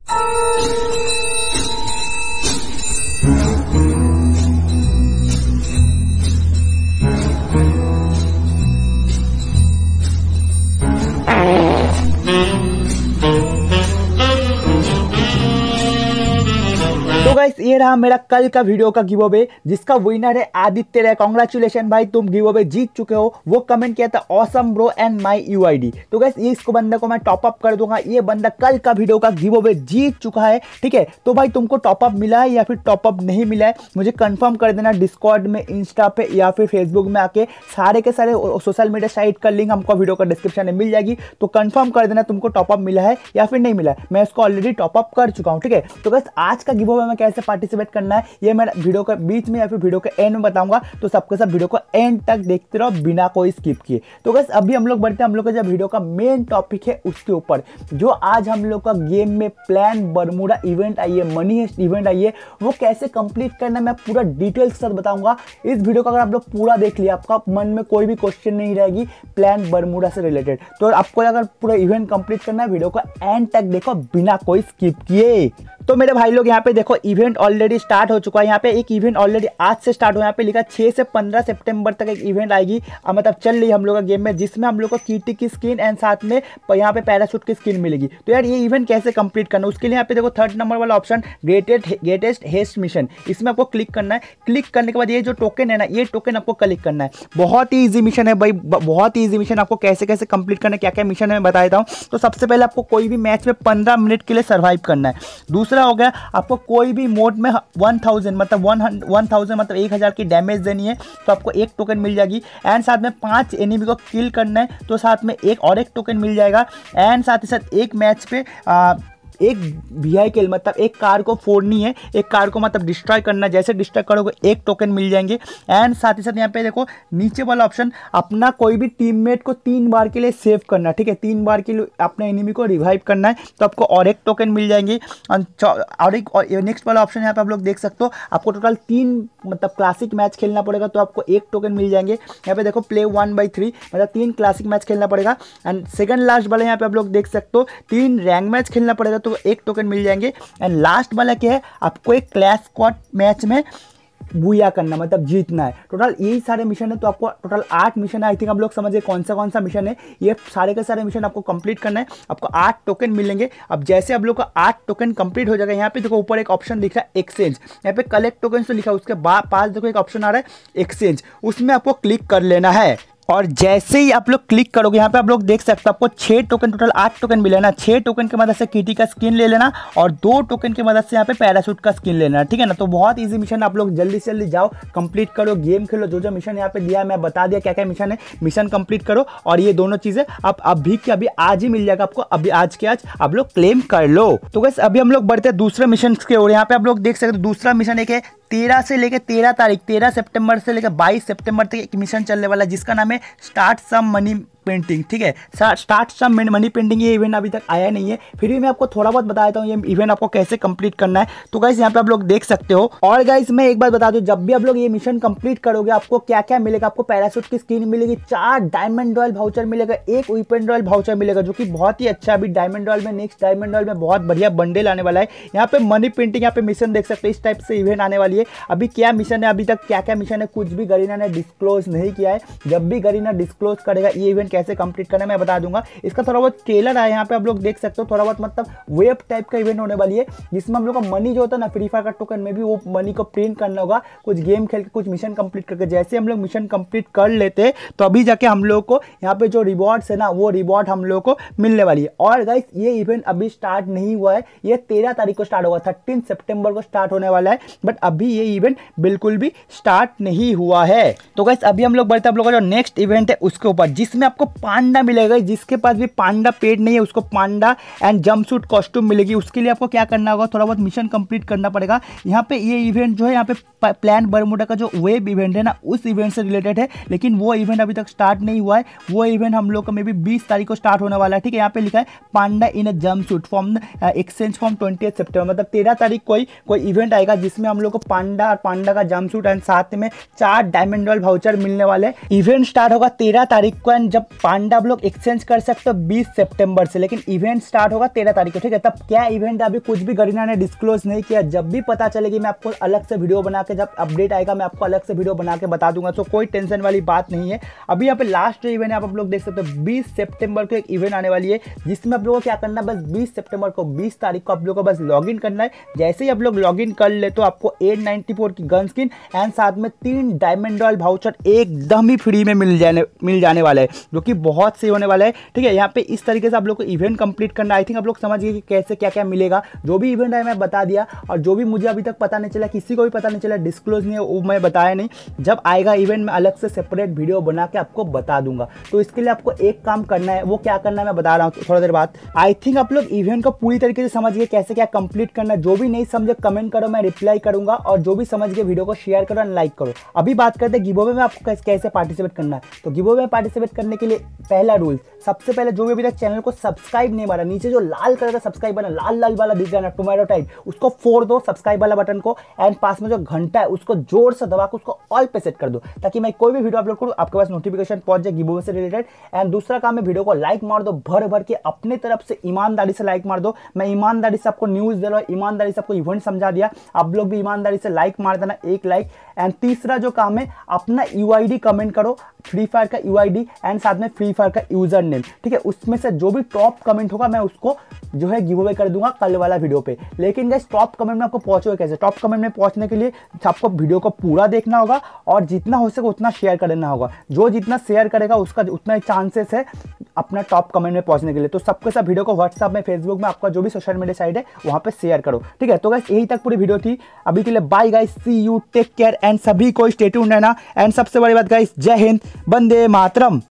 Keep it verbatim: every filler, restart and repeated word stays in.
तो गाइस ये रहा मेरा कल का वीडियो का गिव अवे, जिसका विनर है आदित्य राय। कांग्रेचुलेशन भाई, तुम गिव अवे जीत चुके हो। वो कमेंट किया था awesome bro and my UID. तो गाइस ये इसको बंदा को मैं टॉप अप कर दूंगा। ये बंदा कल का वीडियो का गिव अवे जीत चुका है, ठीक है। तो भाई तुमको टॉप अप मिला है या फिर टॉप अप नहीं मिला है, मुझे कंफर्म कर देना डिस्कॉर्ड में, इंस्टा पे या फिर फेसबुक में आके। सारे के सारे सोशल मीडिया साइट का लिंक हमको वीडियो का डिस्क्रिप्शन में मिल जाएगी। तो कंफर्म कर देना तुमको टॉप अप मिला है या फिर नहीं मिला है। मैं इसको ऑलरेडी टॉप अप कर चुका हूँ, ठीक है। तो गाइस आज का गिव अवे में कैसे पार्टिसिपेट करना है ये मैं वीडियो के बीच में या फिर वीडियो के एंड में बताऊंगा। तो सबके सब वीडियो को एंड तक देखते रहो बिना कोई स्किप किए। तो गाइस अभी हम लोग बढ़ते हैं हम लोग का जो वीडियो का मेन टॉपिक है उसके ऊपर। जो आज हम लोग का गेम में प्लान बरमूडा इवेंट आई है, मनी हेस्ट इवेंट आई है, वो कैसे कंप्लीट करना है मैं पूरा डिटेल्स के साथ बताऊंगा। इस वीडियो को अगर आप लोग पूरा देख लिया, आपका मन में कोई भी क्वेश्चन नहीं रहेगी प्लान बरमूडा से रिलेटेड। तो आपको अगर पूरा इवेंट कंप्लीट करना है, वीडियो को एंड तक देखो बिना कोई स्किप किए। तो मेरे भाई लोग यहाँ पे देखो इवेंट ऑलरेडी स्टार्ट हो चुका है। यहाँ पे एक इवेंट ऑलरेडी आज से स्टार्ट हो, यहाँ पे लिखा छह से पंद्रह सितंबर तक एक इवेंट आएगी, मतलब चल रही है हम लोग का गेम में, जिसमें हम लोग को कीटी की स्किन एंड साथ में यहाँ पे पैराशूट की स्किन मिलेगी। तो यार ये इवेंट कैसे कंप्लीट करना, उसके लिए यहाँ पे देखो थर्ड नंबर वाला option greatest greatest heist mission, इसमें आपको क्लिक करना है। क्लिक करने के बाद ये जो टोकन है ना, ये टोकन आपको क्लिक करना है। बहुत ही ईजी मिशन है भाई, बहुत ही ईजी मिशन। आपको कैसे कैसे कंप्लीट करना है, क्या क्या मिशन है मैं बता देता हूँ। तो सबसे पहले आपको कोई भी मैच में पंद्रह मिनट के लिए सर्वाइव करना है। दूसरा हो गया आपको कोई भी मोड में वन थाउजेंड मतलब वन थाउजेंड मतलब एक हज़ार की डैमेज देनी है, तो आपको एक टोकन मिल जाएगी। एंड साथ में पांच एनिमी को किल करना है, तो साथ में एक और एक टोकन मिल जाएगा। एंड साथ ही साथ एक मैच पे आ, एक व्हीकल मतलब एक कार को फोड़नी है, एक कार को मतलब डिस्ट्रॉय करना है। जैसे डिस्ट्रॉय करोगे एक टोकन मिल जाएंगे। एंड साथ ही साथ यहाँ पे देखो नीचे वाला ऑप्शन, अपना कोई भी टीममेट को तीन बार के लिए सेव करना, ठीक है। तीन बार के लिए अपने एनिमी को रिवाइव करना है, तो आपको और एक टोकन मिल जाएंगे। और एक नेक्स्ट वाला ऑप्शन यहाँ पे आप लोग देख सकते हो, आपको टोटल तीन मतलब क्लासिक मैच खेलना पड़ेगा, तो आपको एक टोकन मिल जाएंगे। यहाँ पे देखो प्ले वन बाई थ्री मतलब तीन क्लासिक मैच खेलना पड़ेगा। एंड सेकंड लास्ट वाला यहाँ पे आप लोग देख सकते हो, तीन रैंक मैच खेलना पड़ेगा, तो एक टोकन मिल जाएंगे। एंड लास्ट वाला क्या है, आपको एक क्लैश स्क्वाड मैच में बुया करना मतलब जीतना है। टोटल यही सारे मिशन है, तो आपको टोटल आठ मिशन है। आई थिंक आप लोग समझिए कौन सा कौन सा मिशन है। ये सारे के सारे मिशन आपको कंप्लीट करना है, आपको आठ टोकन मिलेंगे। अब जैसे आप लोग का आठ टोकन कंप्लीट हो जाएगा, यहाँ पे देखो ऊपर एक ऑप्शन दिख रहा है एक्सचेंज, यहाँ पे कलेक्ट टोकन तो लिखा है, उसके बाद पास देखो एक ऑप्शन आ रहा है एक्सचेंज, उसमें आपको क्लिक कर लेना है। और जैसे ही आप लोग क्लिक करोगे, यहाँ पे आप लोग देख सकते हो आपको छह टोकन टोटल आठ टोकन मिले ना। छह टोकन की मदद से कीटी का स्किन ले लेना और दो टोकन की मदद से यहाँ पे पैराशूट का स्किन लेना, ठीक है ना। तो बहुत इजी मिशन, आप लोग जल्दी से जल्दी जाओ कंप्लीट करो, गेम खेलो। जो जो मिशन यहाँ पे दिया है मैं बता दिया क्या क्या मिशन है, मिशन कंप्लीट करो। और ये दोनों चीजें आप अभी के अभी आज ही मिल जाएगा आपको, अभी आज के आज आप लोग क्लेम कर लो। तो बस अभी हम लोग बढ़ते हैं दूसरे मिशन के ओर। यहाँ पे आप लोग देख सकते हो दूसरा मिशन एक है तेरह से लेकर तेरह तारीख तेरह सितंबर से लेकर बाईस सितंबर तक एक मिशन चलने वाला है, जिसका नाम है स्टार्ट सम मनी पेंटिंग, ठीक है। स्टार्ट सम मनी पेंटिंग ये इवेंट अभी तक आया नहीं है, फिर भी मैं आपको थोड़ा बहुत बता देता हूँ ये इवेंट आपको कैसे कंप्लीट करना है। तो गाइस यहाँ पे आप लोग देख सकते हो। और गाइस मैं एक बात बता दूं, जब भी आप लोग ये मिशन कंप्लीट करोगे आपको क्या क्या मिलेगा, आपको पैराशूट की स्किन मिलेगी, चार डायमंड रॉयल वाउचर मिलेगा, एक वेपन रॉयल वाउचर मिलेगा, जो कि बहुत ही अच्छा। अभी डायमंड रॉयल में नेक्स्ट डायमंड रॉयल में बहुत बढ़िया बंडल आने वाला है। यहाँ पे मनी पेंटिंग, यहाँ पे मिशन देख सकते हो, इस टाइप से इवेंट आने वाली है। अभी क्या मिशन है, अभी तक क्या क्या मिशन है कुछ भी गरीना ने डिस्क्लोज नहीं किया है। जब भी गरीना डिस्क्लोज करेगा ये इवेंट कैसे कंप्लीट करना है मैं बता दूंगा। इसका थोड़ा बहुत ट्रेलर है, यहाँ पे आप लोग देख सकते हो, थोड़ा बहुत मतलब वेब टाइप का इवेंट होने वाली है, जिसमें हम लोग का मनी जो होता है ना फ्री फायर का टोकन में भी वो मनी को प्रिंट करना होगा, कुछ गेम खेल के कुछ मिशन कंप्लीट करके। जैसे हम लोग मिशन कंप्लीट कर लेते हैं तो अभी जाके हम लोग को यहाँ पे जो रिवॉर्ड्स है ना वो रिवॉर्ड हम लोग को मिलने वाली है। और गाइस ये इवेंट अभी स्टार्ट नहीं हुआ है, ये तेरह तारीख को स्टार्ट होगा, थर्टीन सितंबर को स्टार्ट होने वाला है, बट अभी ये इवेंट बिल्कुल भी स्टार्ट नहीं हुआ है। तो गाइस अभी हम लोग बढ़ते हैं हम लोग का जो नेक्स्ट इवेंट है उसके ऊपर, जिसमें आपको पांडा मिलेगा। जिसके पास भी पांडा पेड नहीं है उसको पांडा एंड जंपसूट कॉस्ट्यूम मिलेगी। उसके लिए आपको क्या करना होगा, थोड़ा बहुत मिशन कंप्लीट करना पड़ेगा। यहाँ पे ये इवेंट जो है यहाँ पे प्लान बरमूडा का जो वेब इवेंट है ना उस इवेंट से रिलेटेड है, लेकिन वो इवेंट अभी तक स्टार्ट नहीं हुआ है। वो इवेंट हम लोग का मे बी बीस तारीख को स्टार्ट होने वाला है, ठीक है। यहाँ पे लिखा है panda in a jumpsuit from exchange from twenty सितंबर, मतलब तेरह तारीख कोई कोई इवेंट आएगा जिसमें हम लोग को पांडा और पांडा का जंपसूट एंड साथ में चार डायमंड रॉयल वाउचर मिलने वाले। इवेंट स्टार्ट होगा तेरह तारीख को एंड जब पांडा ब्लॉक एक्सचेंज कर सकते हो बीस सितंबर से, लेकिन इवेंट स्टार्ट होगा तेरह तारीख को, ठीक है। तब क्या इवेंट अभी कुछ भी गरीना ने डिस्क्लोज नहीं किया, जब भी पता चलेगी मैं आपको अलग से वीडियो बना के, जब अपडेट आएगा मैं आपको अलग से वीडियो बना के बता दूंगा, तो कोई टेंशन वाली बात नहीं है। अभी यहाँ पे लास्ट इवेंट आप लोग देख सकते हो बीस सितंबर को एक इवेंट आने वाली है, जिसमें आप लोगों को क्या करना है, बस बीस सितंबर को बीस तारीख को आप लोगों को बस लॉगिन करना है। जैसे ही आप लोग लॉगिन कर ले तो आपको एट नाइन्टी फोर की गन स्किन एंड साथ में तीन डायमंड रॉयल वाउचर एकदम ही फ्री में मिल जाने मिल जाने वाला है, जो कि बहुत सही होने वाला है, ठीक है। यहाँ पे इस तरीके से आप लोग को इवेंट कंप्लीट करना, आई थिंक आप लोग समझ गए कि कैसे क्या क्या मिलेगा। जो भी इवेंट है मैं बता दिया, और जो भी मुझे अभी तक पता नहीं चला, किसी को भी पता नहीं चला, डिस्क्लोज नहीं है, वो मैं बताया नहीं। जब आएगा इवेंट में अलग से सेपरेट वीडियो बना के आपको बता दूंगा। तो इसके लिए आपको एक काम करना है, वो क्या करना है मैं बता रहा हूँ थोड़ा देर बाद। आई थिंक आप लोग इवेंट को पूरी तरीके से समझ गए कैसे क्या कंप्लीट करना है। जो भी नहीं समझे कमेंट करो, मैं रिप्लाई करूंगा, और जो भी समझ गए वीडियो को शेयर करो एंड लाइक करो। अभी बात करते हैं गिव अवे में आपको कैसे कैसे पार्टिसिपेट करना है। तो गिव अवे में पार्टिसिपेट करने के लिए पहला रूल, सबसे पहले जो भी अभी तक चैनल को सब्सक्राइब नहीं मारा, नीचे जो लाल कलर का सब्सक्राइब बटन लाल लाल वाला दिख रहा है ना, टोमेटो टाइप, उसको फोड़ दो सब्सक्राइब वाला बटन को, एंड पास में जो घंटा है उसको जोर से दबा के उसको ऑल पे सेट कर दो, ताकि मैं कोई भी वीडियो अपलोड करूँ आपके पास नोटिफिकेशन पहुंच जाए गिव अवे से रिलेटेड। एंड दूसरा काम है वीडियो को लाइक मार दो, भर भर के अपने तरफ से ईमानदारी से लाइक मार दो। मैं ईमानदारी से आपको न्यूज दे रहा हूँ, ईमानदारी से आपको इवेंट समझा दिया, आप लोग भी ईमानदारी से लाइक मार देना, एक लाइक। एंड तीसरा जो काम है, अपना यूआईडी कमेंट करो, फ्री फायर का यूआईडी एंड साथ में फ्री फायर का यूजर नेम, ठीक है। उसमें से जो भी टॉप कमेंट होगा मैं उसको जो है गिव अवे कर दूंगा कल वाला वीडियो पे। लेकिन गाइस टॉप कमेंट में आपको पहुंचोगे कैसे? टॉप कमेंट में पहुंचने के लिए आपको वीडियो को पूरा देखना होगा, और जितना हो सके उतना शेयर करना होगा। जो जितना शेयर करेगा उसका उतना ही चांसेस है अपना टॉप कमेंट में पहुंचने के लिए। तो सबके सब वीडियो को व्हाट्सएप में, फेसबुक में, आपका जो भी सोशल मीडिया साइट है वहां पे शेयर करो, ठीक है। तो गाइस यही तक पूरी वीडियो थी। अभी के लिए bye guys, see you, take care, and सभी को स्टे ट्यून्ड रहना। एंड सबसे बड़ी बात गाइस, जय हिंद, वंदे मातरम।